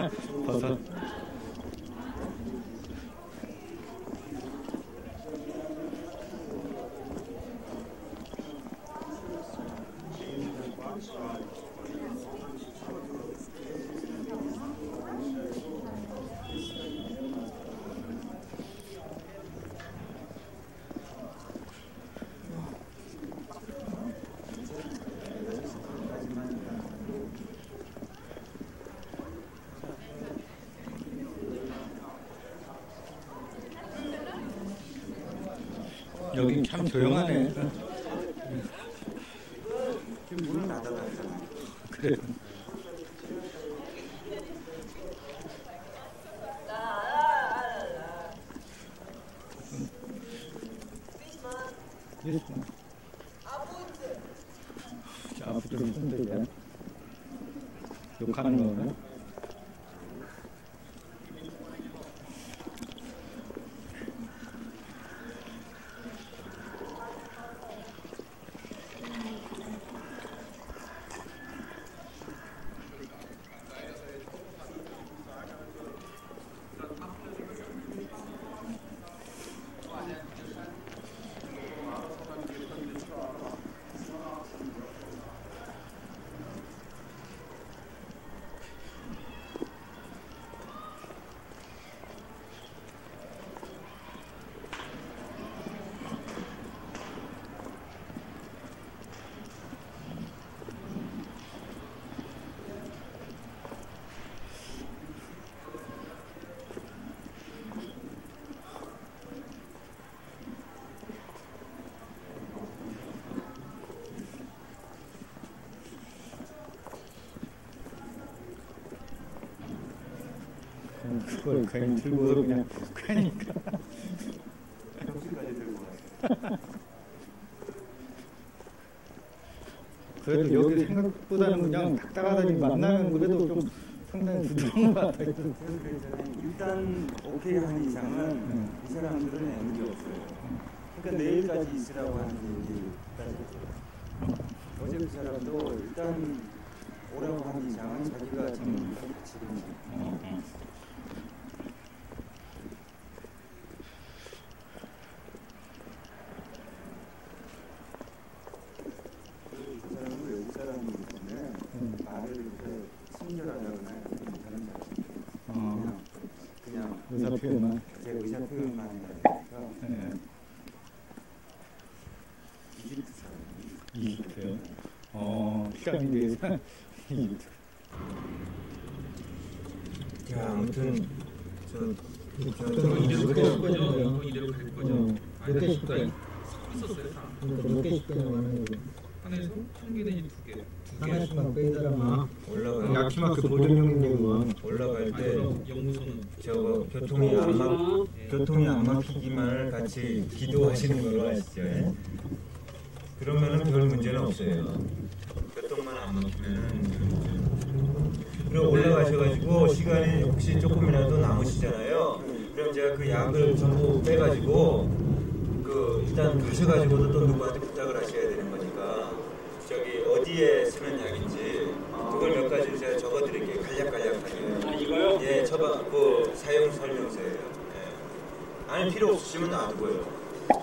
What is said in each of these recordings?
버섯. 여긴 참 조용하네. 지금 문은 안 닫았잖아요. 그래. 앞으로 좀 흔들자. 욕하는 거구나. 그걸 괜히 들고 그냥 가니까. 정신까지 들고 가요. 그래도 여기 생각보다는 그냥 딱딱하다니 만나면 그래도 좀 상당히 부드러운 것 같아요. 일단 오케이 한 이상은 이 사람들은 애무게 없어요. 그러니까 내일까지 있으라고 하는 얘기까지. 어제 그 사람도 일단 오라고 한 이상은 자기가 지금 그 사람은 외국 사람이기 때문에 말을 이렇게 친절하다거나 그런 그냥 의사 표현만. 제 의사 표현만 해야 되니까. 이집트 사람. 이집트요? 피라미드에서 이집트. 야, 아무튼 이대로 갈 거죠. 이대로 갈 거죠. 몇 개씩 가요? 있었어요. 다. 몇 개씩 가요? 하는 거죠? 하나에서 청계den이 두 개. 하나씩만 빼더라마. 올라갈 야키마크 보존용인데만 올라갈 때 영무소는 저거 교통이 안 막히기만을 같이 기도하시는 걸로 아시죠? 예? 그러면은 별 문제는 없어요. 교통만 안 막히면은. 그리고 올라가셔가지고 시간이 혹시 조금이라도 남으시잖아요. 그럼 제가 그 약을 전부 빼가지고 그 일단 가셔가지고도 또 누구한테 부탁을 하셔야 되는 거니까 저기 어디에 쓰는 약인지 그걸 몇 가지 제가 적어드릴게요. 간략하게. 이거요? 예, 처방 그 사용 설명서예요. 예. 아니 필요 없으시면 놔두고요.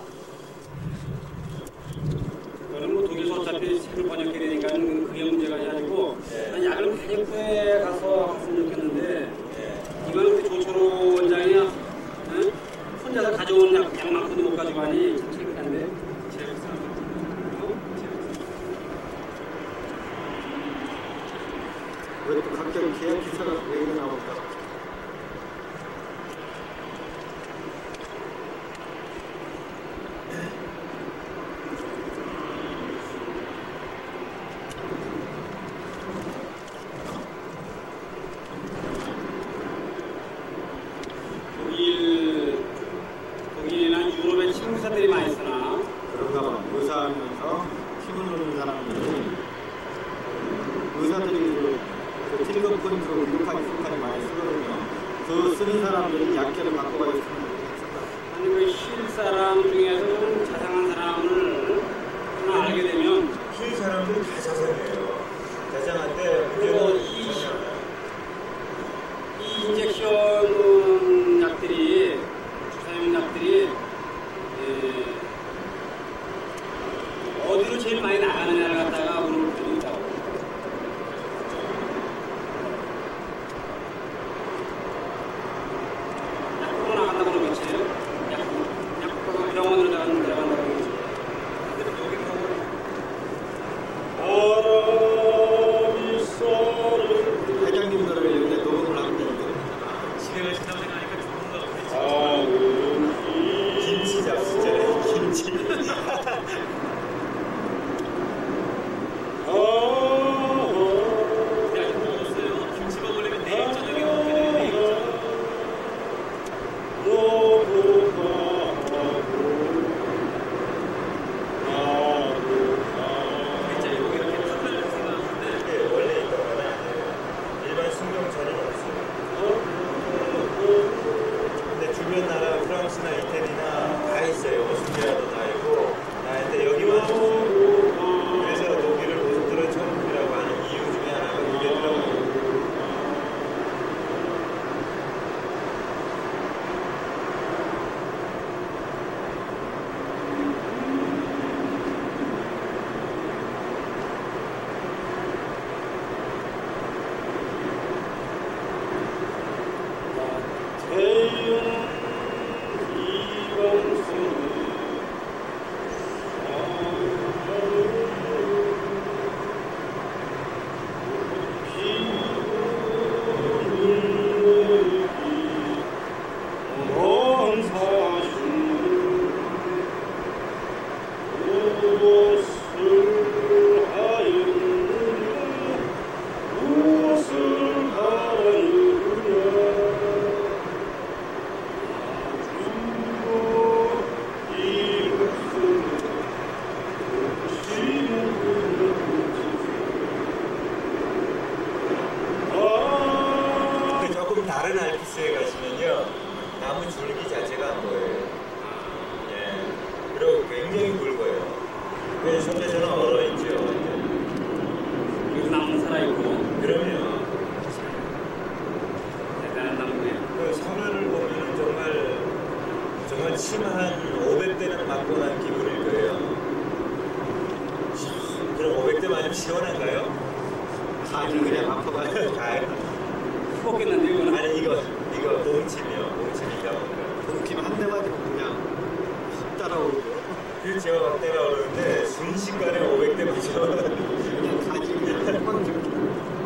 저는 뭐 독일서 어차피 새로 번역해야 되니까 그게 문제가 아니고 난 약을 많이 구해 가서 했으면 좋겠는데 이거는 그 조철호 원장이 응? 혼자서 가져온 약만큼도 못 가져가니 참 창피한데 제일 왜 또 갑자기 계약 기사가 왜 이래 나올까? 독일이나 유럽에 친구사들이 많이 쓰나? 그런가 봐. 의사하면서 피부 누르는 사람들이 의사들이 그 틸러폰으로 유카이스까지 많이 쓰거든요. 그 쓰는 사람들이 약계를 바꿔가지고 쓰는 거예요. 아니 그 쉴 사람 중에서 좀 자상한 사람을 하나 알게 되면 힐 사람들이 다 자상해요. 자상한데 그리고 이 알프스에 가시면요 나무 줄기 자체가 안 보여요. 예. 그리고 굉장히 굵어요. 그 속에서는 얼어있죠. 여기 나무 살아있고. 그럼요. 대단한 나무네요. 그 산을 보면 정말 침 한 500대는 맞고 난 기분일 거예요. 그럼 500대 맞으면 시원한가요? 아니 그냥 아파가지고 가요. 죽었겠는데 이거는. 아니 이거 몽침이요. 몽침이다 보니까. 동치면 한 대 맞으면 그냥 훅 따라오고 그렇죠. 때려오르는데 순식간에 500대 맞죠. 그냥 가지 그냥 한번 좀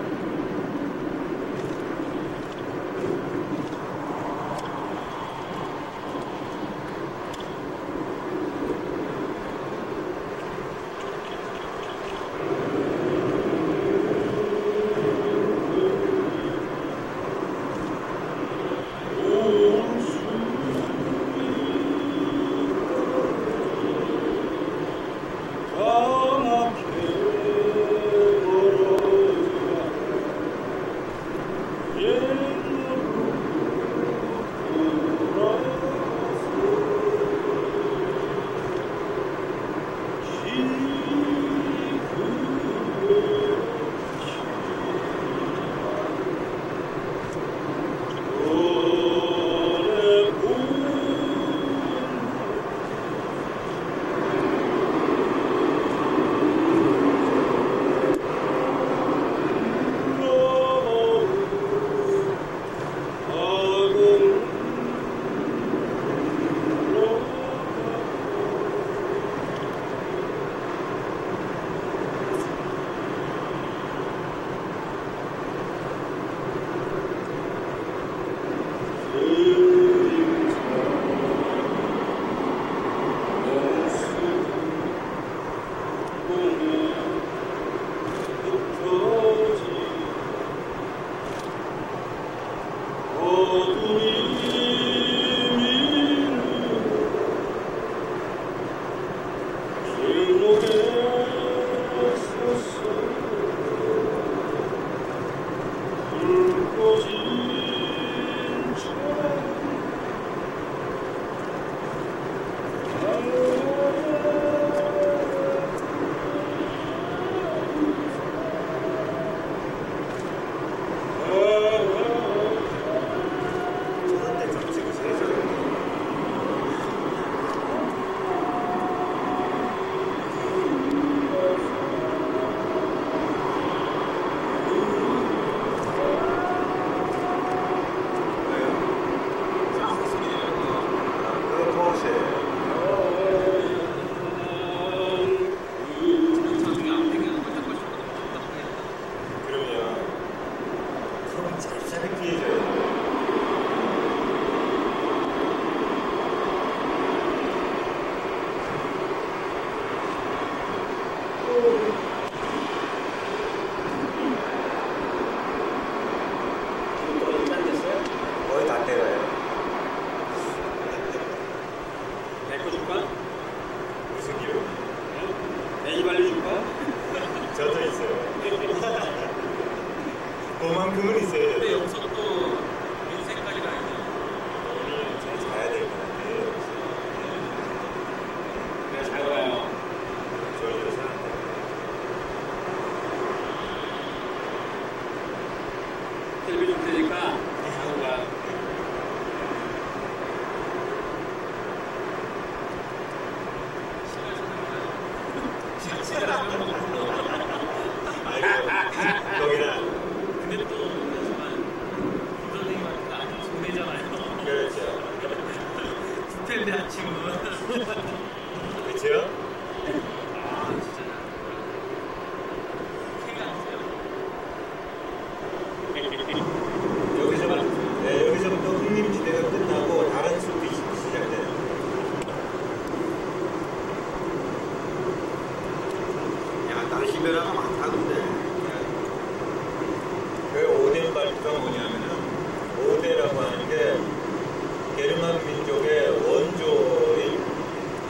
거의 다 때려요. 내거 줄까? 무슨 기분? 애기 발려줄까? 저도 있어요. 그만큼은 있어요. 근데 여기서 또 인생까지 가야지. 오늘 잘 자야 될 것 같아요. 그래 잘 가요. 저희도 사는데. 텔레비 줄 테니까 자고 가. 거기다. 근데 또 그렇지만 김 선생님한테는 아주 손해잖아요. 그렇죠. 스텔레아 지금은. 그렇죠? 아 진짜. 생각 안 해요. 여기서부터 흥림지대가 끝나고 다른 숲이 시작돼요. 야 날씨 변화가 많다 근데 그 오덴발트가 뭐냐면은 오데라고 하는 게 게르만 민족의 원조인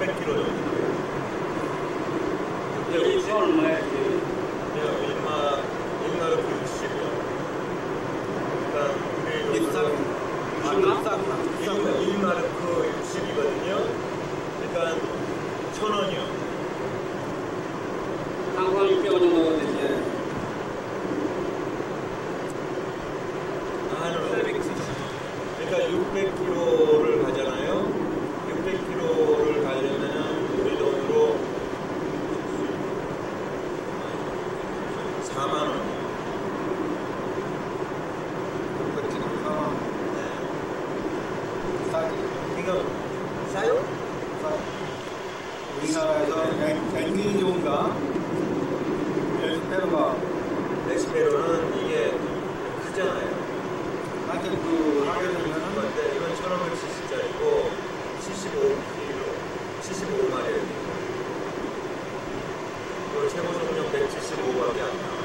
600km 정도. 여기 차 얼마에? 일마로 60이요. 그러니까 비싼 1마르크 60이거든요. 그러니까 1,000원이요. 한국 600원 정도 되지. 그러니까 600km를 가잖아요. 600km를 가려면은 우리 돈으로 4만 원. 그러니까 싸요? 우리나라에서 엔진이 좋은가? 에스페로가 엑스페로는 이게 크잖아요. 하여튼 그 하게 되면은 근데 이건 1500cc짜리고 75kg, 75마리예요. 그 최고 속력 175밖에 안 나와요.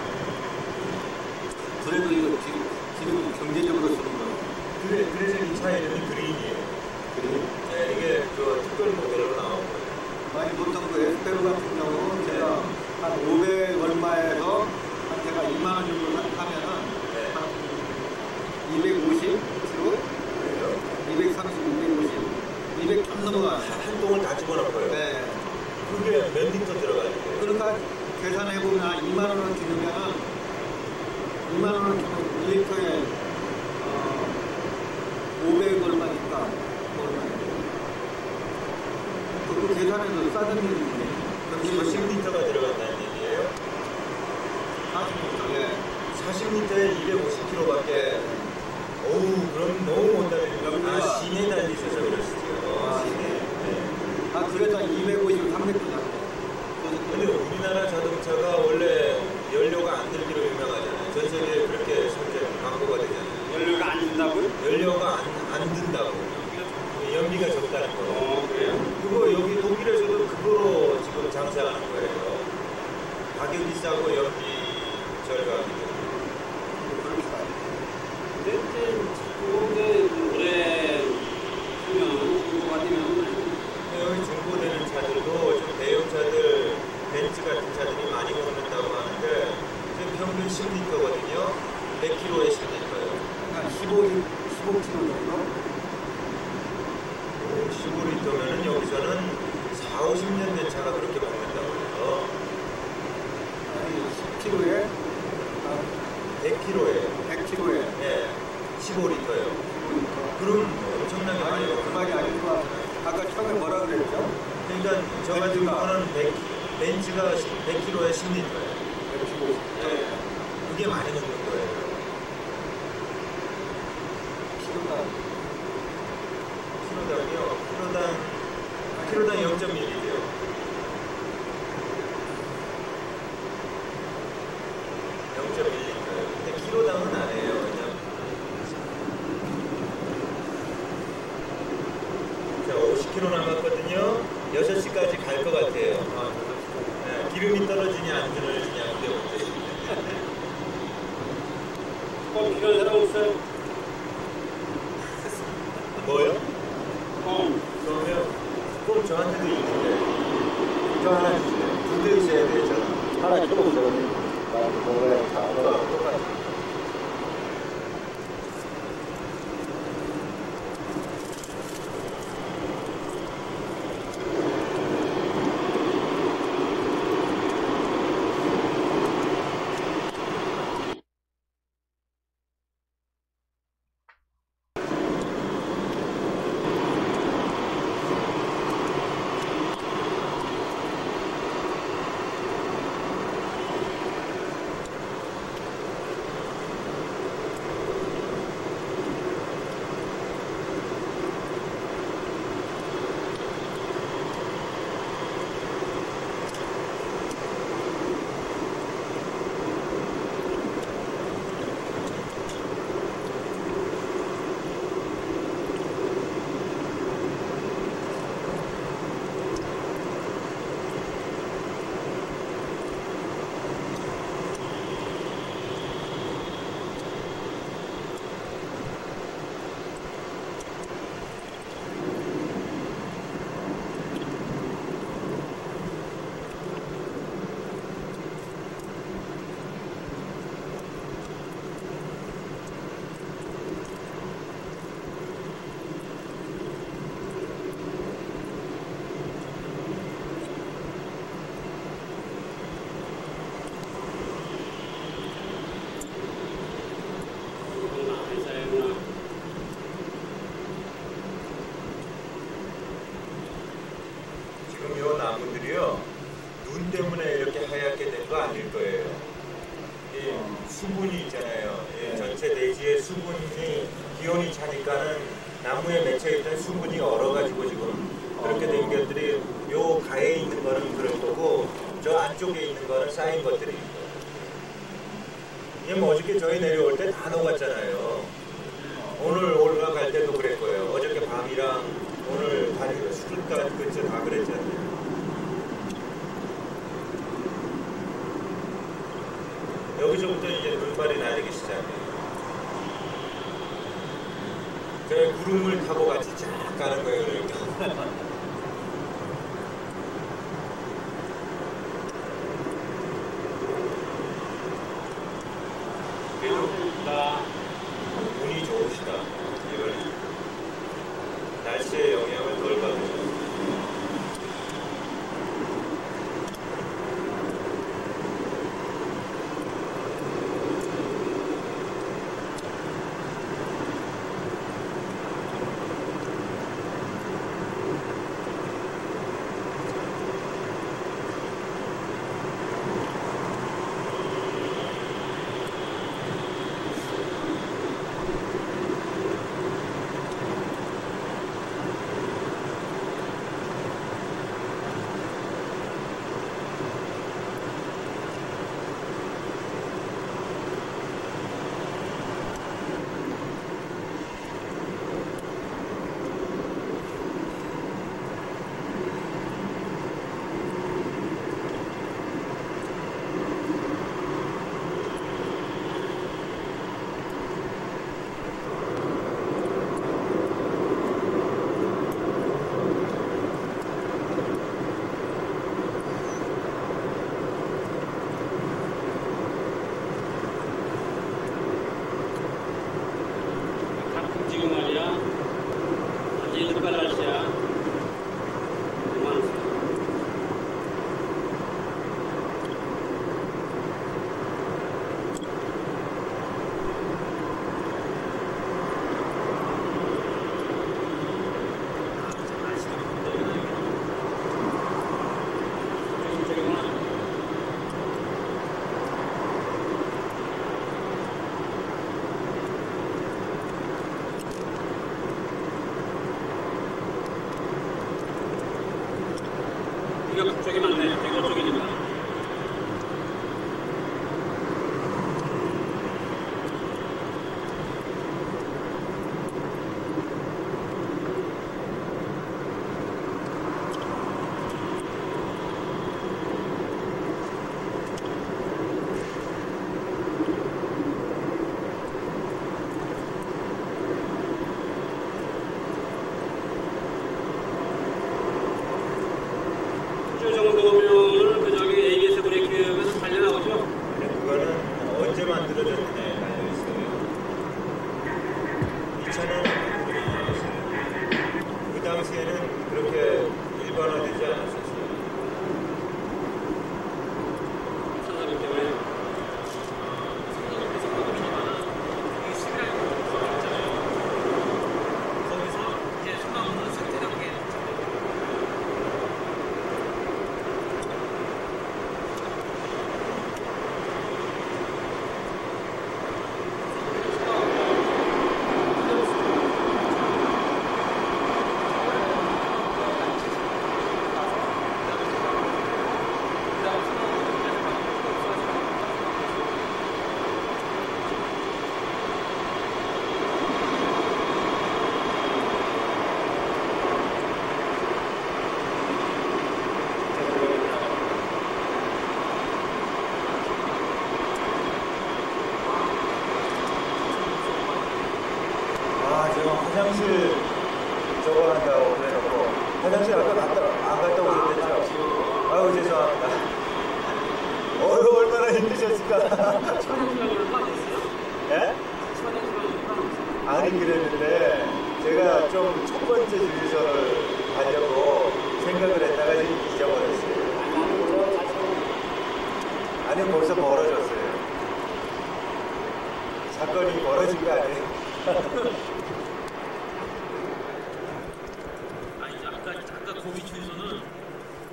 그래도 이거 지금 경제적으로 쓰는 거. 그래서 이 차 이름이 그린이에요. 네, 이게 그 특별 모델로 나온 거예요. 아니 보통 그 에스페로 같은 경우는 제가 한 500 얼마에서 한 제가 2만 원 정도 하면은 한 250kg, 230, 250, 200 좀 넘어가요. 한 동을 다 집어넣고요. 네. 그게 몇 리터 들어가요? 그러니까 계산해 보면 2만 원을 주면은 2만 원을 주면 1리터에 500 얼마니까 그 계산해서 싸든 일인데 그럼 10리터가 들어간다는 얘기예요? 40리터. 예. 40리터에 250km밖에. 어우, 그럼 너무 못 달리죠. 시내 달리셔서 그러시죠. 시내. 네. 그래서 250, 300도 근데 우리나라 자동차가 원래 연료가 안 들기로 유명하잖아요. 전 세계에 그렇게 광고가 되잖아요. 연료가 안 준다고요? 연료가 안 든다고. 연비가 적다는 거. 그래요? 그거 여기 독일에서도 그거로 지금 장사하는 거예요. 가격이 싸고 연비 절감이고. 근데 이제 그게 오래 쓰면 중고가 되면 여기 중고되는 차들도 좀 대형차들, 벤츠 같은 차들이 많이 먹는다고 하는데 지금 평균 10리터거든요. 100km에 10리터예요. 한 15kg 정도? 15리터면은 여기서는 4, 50년 된 차가 그렇게 먹는다고 해요. 아니 10kg에 100km에. 100kg에 예, 15리터예요. 그럼 엄청나게 많이 그 말이 먹는 아닌 것 같아요. 아까 처음에 뭐라 그랬죠? 그러니까 저 같은 경우는 벤츠가 100km에 10리터예요. 115. 예, 그게 많이 먹는 거예요. 키로당 0.1이죠. 0.1리터예요. 근데 키로당은 아니에요. 그냥. 자, 50km 남았거든요. 6시까지 갈 것 같아요. 네, 기름이 떨어지냐 안 떨어지냐 그게 문제입니다. 필요한 사람 없어요? 뭐요? 그러면 꼭 저한테도 있는데 저 하나 주세요. 2대 있어야 되잖아. 하나 조금 더 먹어야 다 똑같아. 지금 요 나무들이요 눈 때문에 이렇게 하얗게 된 거 아닐 거예요. 이 수분이 있잖아요. 이 전체 대지의 수분이 기온이 차니까는 나무에 맺혀있던 수분이 얼어가지고 지금 그렇게 된 것들이 요 가에 있는 거는 그럴 거고 저 안쪽에 있는 거는 쌓인 것들이 있고. 이게 뭐 어저께 저희 내려올 때 다 녹았잖아요. 오늘 올라갈 때도 그랬고요. 어저께 밤이랑 오늘 다니고 수준가 근처 다 그랬잖아요. 여기서부터 이제 눈발이 나르기 시작해요. 저희 구름을 타고 같이 쫙 가는 거예요. 그러니까. 운이 좋으시다. 이번에 날씨의 영향을 덜 받으셔서. 지금 말이야, 완전히 늦발 날씨야. 너무 이거 북쪽이 맞네. 이거 쪽이니까. 정도면은 그 저기 ABS 브레이크에서 달려나오죠? 그거는 언제 만들어졌느냐에 달려 있어요. 이 차는 그 당시에는 그렇게 일반화되지 않았었어요. 선사님 때문에. 거기서 이제 소나무는 상태답게 화장실 저거 한다고 그래놓고 화장실 아까 안 갔다 오셨댔죠? 아유 죄송합니다. 얼마나 힘드셨을까? 예? 아니 그랬는데 제가 좀 첫 번째 주유소를 가려고 생각을 했다가 지금 잊어버렸어요. 아니 벌써 멀어졌어요. 사건이 벌어진 거 아니에요? 아니 아까 거기 주유소는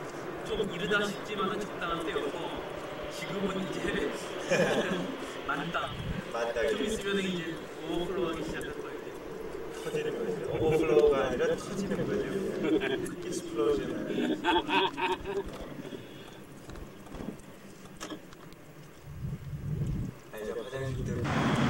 좀 이르다 싶지만은 적당한 때였고 지금은 이제 만다. 좀 있으면 이제 오버플로우하기 시작할 거예요. 터지는 거죠. 오버플로우가 아니라 터지는 거죠. 익스플로전. 이제 화장실 들.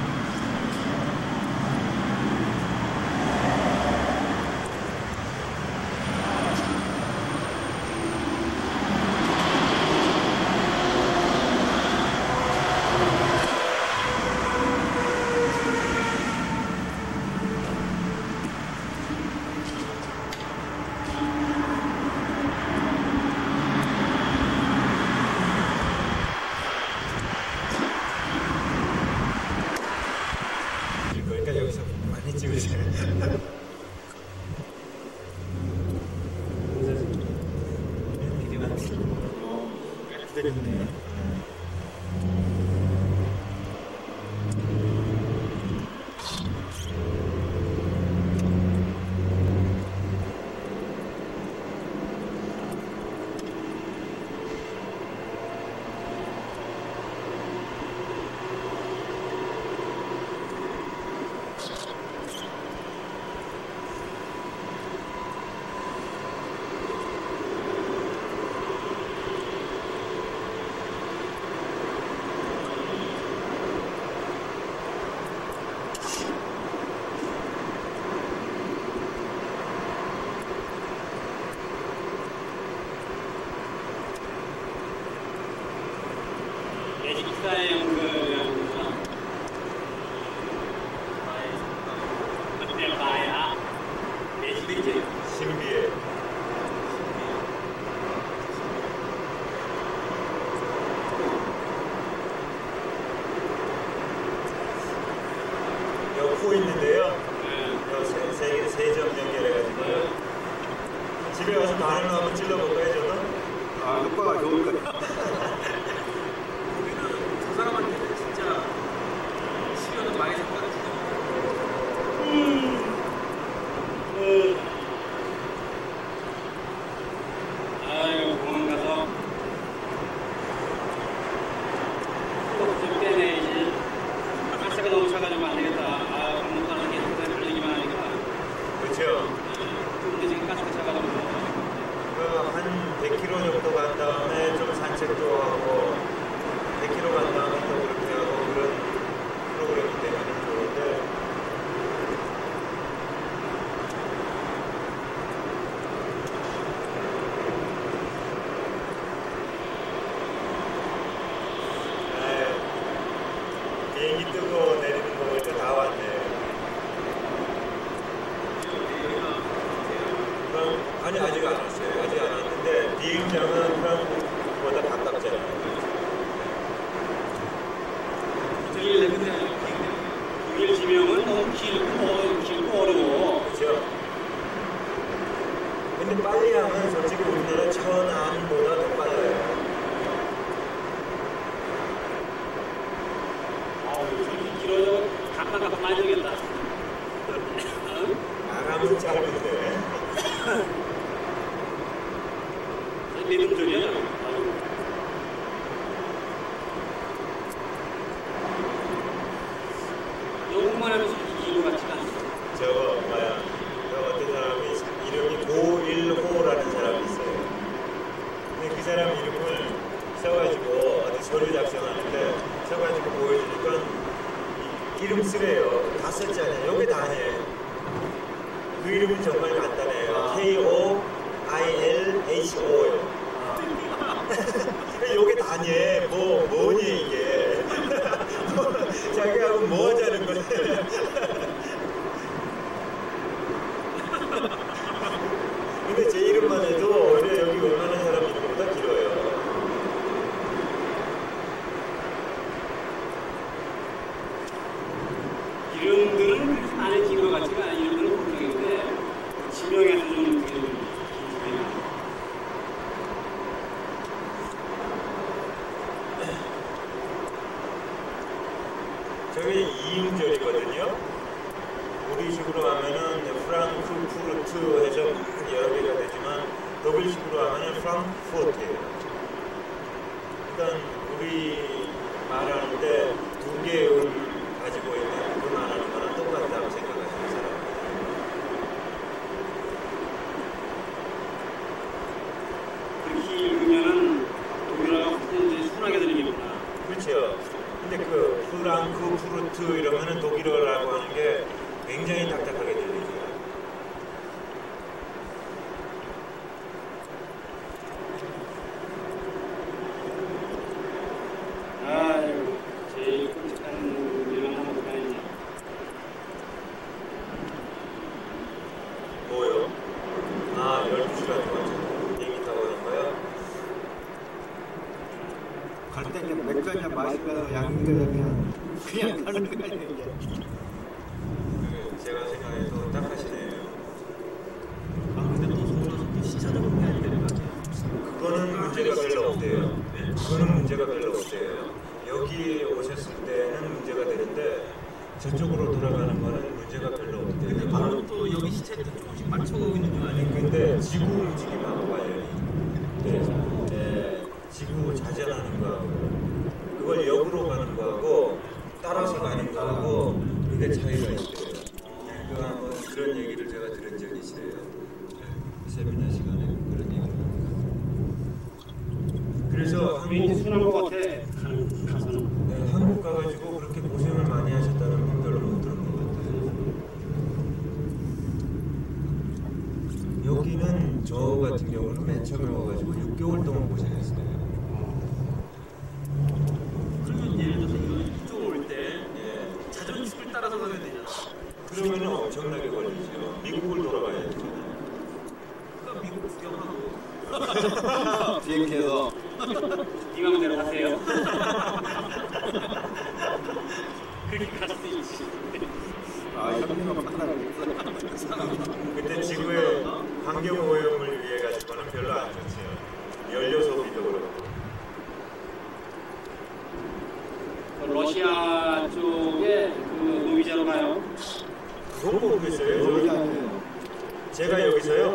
그러니까 여기서 많이 찍으세요. 기다리네. 매직사의 연극이라고 그때 봐야 매직이지. 신비해. 여기 코 있는데요. 여기 세점 연결해가지고 집에 가서 바늘로 한번 찔러볼까요, 저도? 아, 효과가 좋을 거야. 저 사람한테는 진짜 시간은 많이 샀거든요. 아유, 공항 가서 좀 빼내야지. 가스가 너무 차가지고 안 되겠다. 아, 공항 가는 게 그냥 달리기만 하니까. 그렇죠. 근데 지금 가스가 차가지고. 한 100km 정도 간 다음에 좀 산책도 하고 100km 간 다음에 또 그렇게 하고 그런 프로그램이 되면 좋은데 비행기 뜨고 내리는 거 보니까 다 왔네. 아니 아직 안 왔어요. 아직 안 왔는데 비행장은 프랑크보다 가깝잖아요. 저기 독일 지명은 너무 길고 어려워. 그렇죠. 근데 빨리 하면 솔직히 우리나라 천안보다 더 빨라요. 아우, 저기 길어져. 가끔 많이 되겠다. 나가면 짧은데. 믿음적이야. 영국만 해도 이 길로 같지가 않아. 저거 뭐야? 어떤 사람이 이름이 고일호라는 사람이 있어요. 근데 그 사람 이름을 써가지고 어디 서류 작성하는데 써가지고 보여주니까 이름 쓰래요. 다 썼잖아요. 여기 다 해. 그 이름은 정말 간단해요. KOILHO요. 여기 다니. 뭐니 이게. 자기하고 뭐 하자는 거야. 근데 제 이름만 해도 오히려 여기 웬만한 사람 이름보다 길어요. 이름들은 안에 긴 것 같지가 않아. 이름들은 공통인데 지명에서 좀 되게 좀 저게 2음절이거든요. 우리식으로 하면은 프랑크푸르트 해서 여러 개가 되지만 더 독일식으로 하면 프랑크푸르트예요. 그러니까 우리 말하는데 두 개의 가지고 있는 그 말하는 거랑 똑같다고 생각하시는 사람이에요. 그렇게 읽으면은 독일어가 이제 순하게 들리겠구나. 그렇죠. 근데 그 프랑크푸르트 이러면은 독일어라고 하는 게 굉장히 딱딱하게 들리죠. 아유, 제일 끔찍한 일만 하고 다니네. 뭐요? 아, 12시간 동안 비행기 타고 가는 거요? 갈 때 그냥 맥주 한잔 마시면서 양주에 그냥 가는 거야 이제. 제가 생각해도 딱 하시네요. 아 근데 또 서울에서 또 시차적으로 해야 되는 거 아니에요? 그거는 문제가 별로 없대요. 그거는 문제가 별로 없대요. 여기 오셨을 때는 문제가 되는데 저쪽으로 돌아가는 거는 문제가 별로 없대요. 바로 또 여기 시차를 조금씩 맞춰가고 있는 중 아니에요? 근데 지구 움직임하고 관련이 네, 지구 자전하는 거하고 그걸 역으로 가는 거하고 따라서 가는 거하고 그게 차이가 있대요. 그 한번 그런 얘기를 제가 들은 적이 있어요. 세미나 시간에 그런 얘기를. 그래서 왠지 한국, 순한 것 같아. 가서는. 네, 한국 가가지고 그렇게 고생을 많이 하셨다는 분 별로 못 들은 것 같아요. 여기는 저 같은 경우는 맨 처음에 와가지고 6개월 동안 고생했어요. 그러면 예를 들어서 이쪽으로 올 때 예. 자전축을 따라서 가면 되잖아. 그러면은 엄청나게 걸리죠. 미국을 돌아가야 되잖아요. 그러니까 미국 구경하고 비행기에서 네 맘대로 가세요. 그렇게 갈 수 있지. 형님은 판단을 그때 지구의 환경 오염을 위해 가지고는 별로 안 좋죠. 연료 소비도 그렇고. 러시아 쪽에 그 노이자로 가요. 그건 모르겠어요. 여기 아니에요. 제가 여기서요.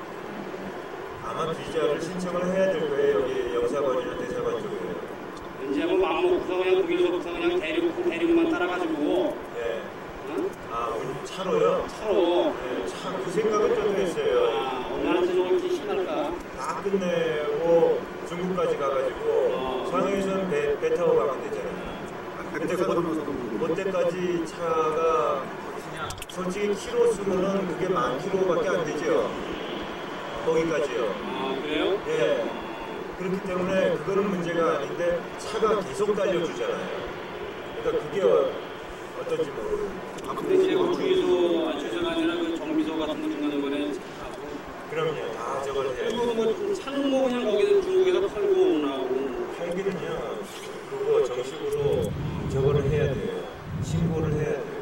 아마 어. 비자를 신청을 해야 될 거예요. 여기 영사관이나 대사관 쪽에. 이제 뭐 마음 먹고서 그냥 독일서부터 그냥 대륙만 따라가지고 예. 어? 아, 차로요? 차로. 네, 차, 그 생각은 좀 했어요. 얼마나 저쪽은 이렇게 신날까? 다 끝내고 중국까지 가가지고 상해에서는 배 타고 가면 되잖아요. 근데 그때까지 차가 솔직히 키로수로는 그게 10,000km밖에 안 되죠. 거기까지요. 아, 그래요? 예. 그렇기 때문에 그거는 문제가 아닌데 차가 계속 달려주잖아요. 그러니까 그게 어떤지 모르겠어요. 근데 이제 그 주유소가 아니라 그 정비소 같은 거 중간중간에 하고. 그럼요. 다 저걸 해야 그리고 돼요. 뭐 차는 뭐 그냥 거기서 중국에서 팔고 오나고. 팔기는요. 그거 정식으로 저거를 해야 돼요. 신고를 해야 돼요.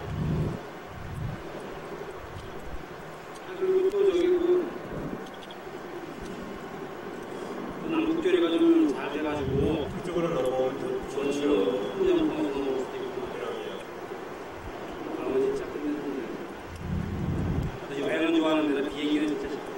그리고 또 저기 그 남북교류가 좀 잘 돼가지고 그쪽으로 넘어오면 좋죠. 훈련하고 넘어올 수도 있고. 그럼요. 아, 진짜 끝냈는데. 여행은 좋아하는데 비행기는 진짜 싫어.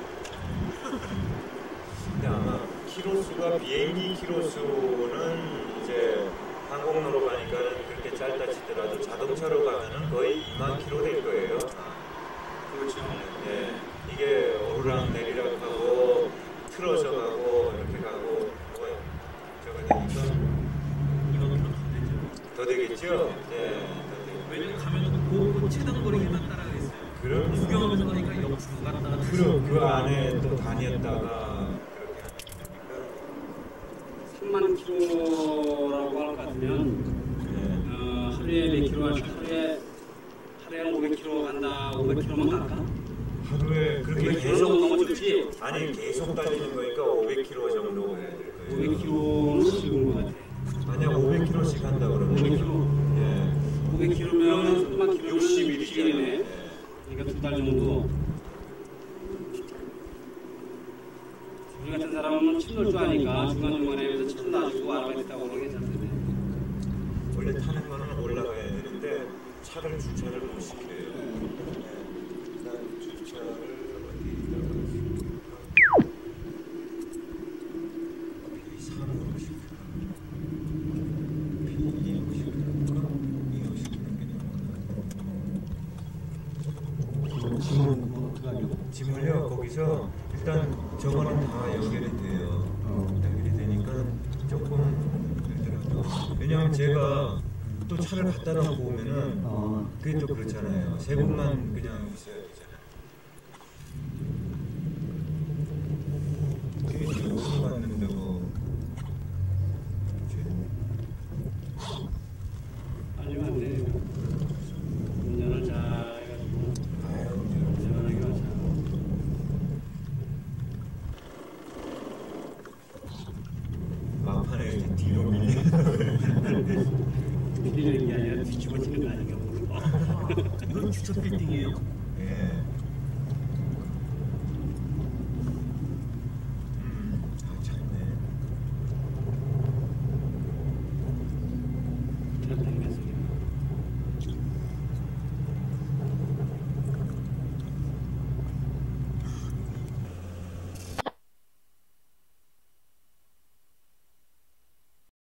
근데 아마 키로수가 비행기 키로수는 이제 항공로로 가니까 그렇게 짧다 치더라도 자동차로 가면은 거의 2만 킬로 될 거예요. 그렇죠. 예, 이게 오르락 내리락 하고 틀어져 가고 이렇게 가고 뭐 저거 되니까 이거는 더 되죠. 더 되겠죠? 예, 더 되고. 왜냐면 가면은 그 최단거리에만 따라가겠어요. 그럼 구경하면서 가니까 역주로 갔다가 그 안에 또 다녔다가 그렇게 하니까 3만 킬로라고 할 것 같으면 하루에 몇 킬로 할까? 하루에 500킬로 간다. 500킬로만 갈까? 하루에 그렇게 계속 계속 너무 좋지. 아니 계속 달리는 거니까 500km 정도 해야 될 거예요. 500킬로는 지금 것 같아. 만약 500km씩 한다 그러면 500km. 예. 500킬로면 3만 킬로면 60일이잖아요. 60일이네. 그러니까 2달 정도. 우리 같은 사람은 침 놓을 줄 아니까 중간중간에 여기서 침 놔주고 아르바이트 타고 그러는 게 괜찮던데. 원래 타는 거는 올라가야 되는데 차를 주차를 못 시켜요. 난 주차를 어디다가 저거는 다 연결이 돼요. 연결이 되니까 조금 그러더라고요. 왜냐하면 제가 또 차를 갖다 놓고 오면은 그게 또 그렇잖아요. 세 곳만 그냥 있어야 되잖아요. 그게 어디 갔는데 뭐 아니면 안 돼요. 운전을 잘 해가지고 운전하기가 잘. 막판에 이렇게 뒤로 밀리는 밀리는 게 아니라 뒤집어지는 거 아닌가 모르고. 이건 주차 빌딩이에요? 예.